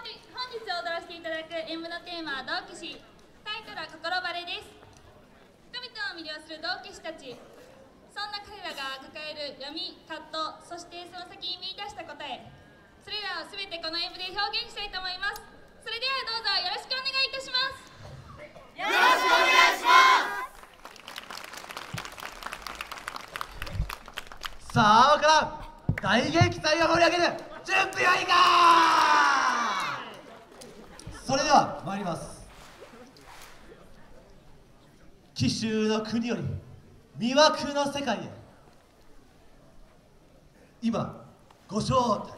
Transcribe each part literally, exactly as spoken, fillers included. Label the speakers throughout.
Speaker 1: 本日踊らせていただく演舞のテーマは道化師、タイトルは心バレです。人々を魅了する道化師たち、そんな彼らが抱える闇、葛藤、そしてその先に見出した答え、それらを全てこの演舞で表現したいと思います。それではどうぞよろしくお願いいたします。
Speaker 2: よろしくお願いします。
Speaker 3: さあ、今から大撃祭を盛り上げる準備はいいか。それでは参ります。紀州の国より魅惑の世界へ、今ご招待。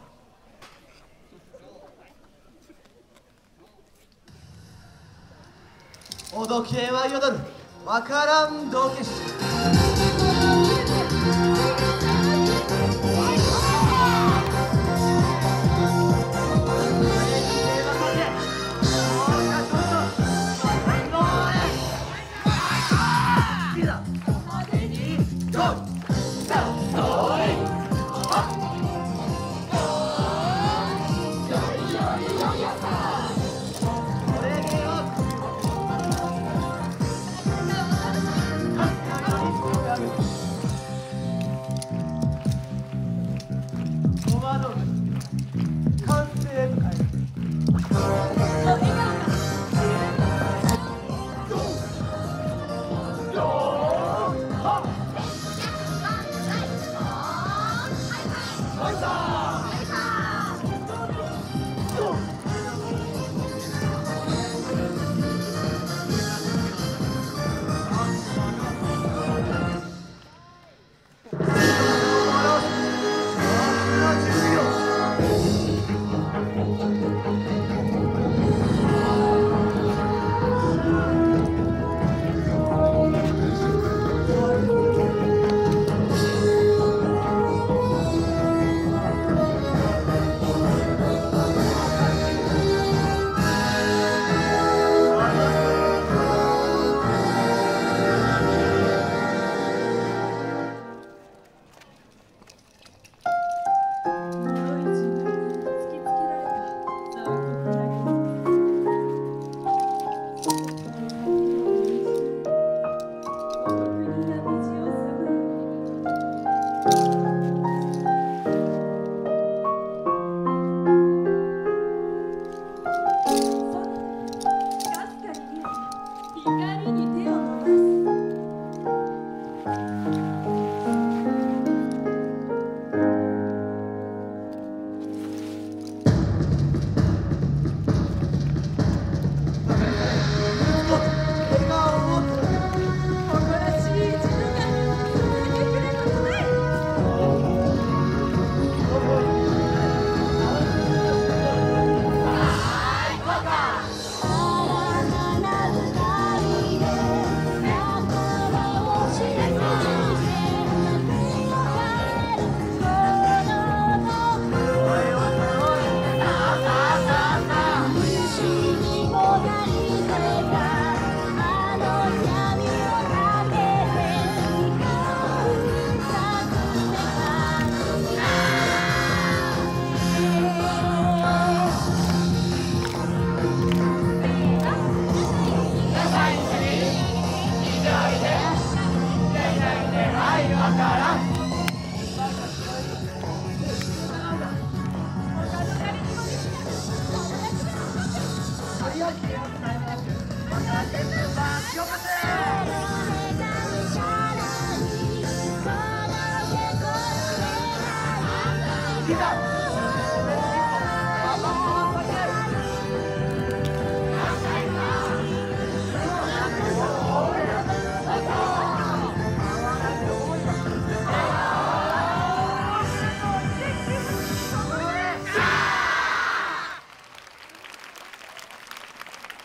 Speaker 3: お時計は彩るわからん道化師。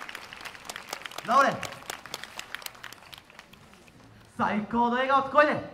Speaker 3: 最高の笑顔と声で